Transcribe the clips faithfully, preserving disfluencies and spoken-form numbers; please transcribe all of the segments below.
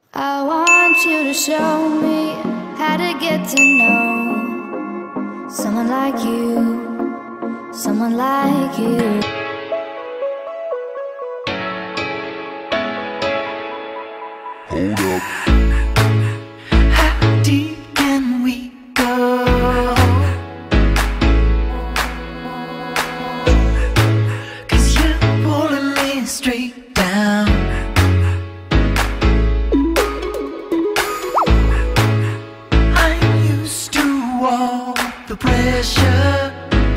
I want you to show me how to get to know someone like you, someone like you. Hold up. How deep can we go? 'Cause you're pulling me straight down. I'm used to all the pressure,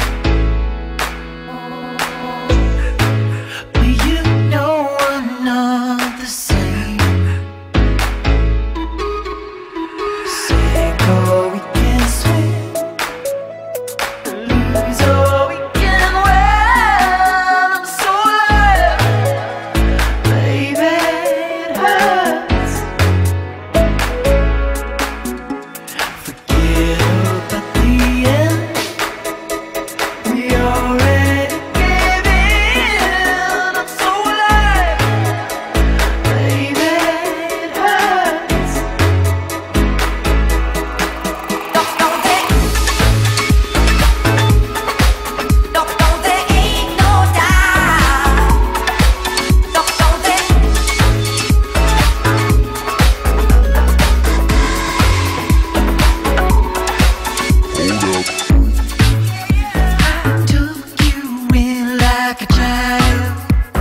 but you know I'm not the same. Say go, we can swim, lose or we can win. I'm so alive, baby, it hurts. Forget about the end, we already gave in. I'm so alive, baby, it hurts. I took you in like a child.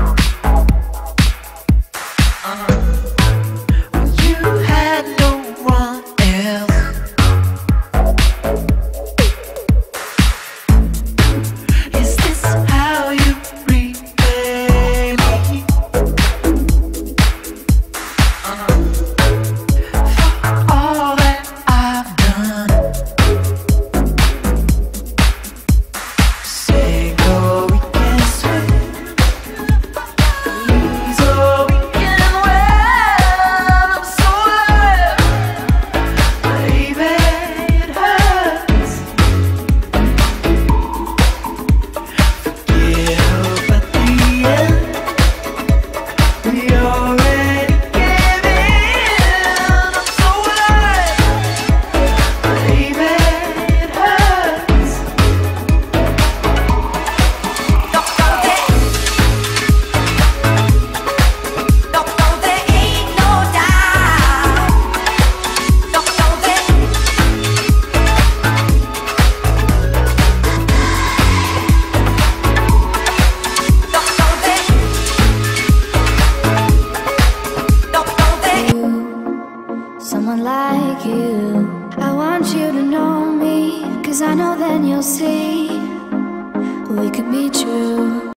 Uh, when you had no one else. Is this how you repay me? Uh, for all that I've done. Say go, we can swim, lose or we can win. I'm so alive, baby, it hurts. Forget about the end, we already gave in. I'm so alive, baby, it hurts. Someone like you. I want you to know me, 'cause I know then you'll see we could be true.